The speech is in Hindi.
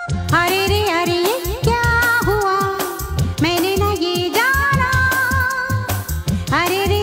अरे ये क्या हुआ, मैंने ना ये जाना। अरे रे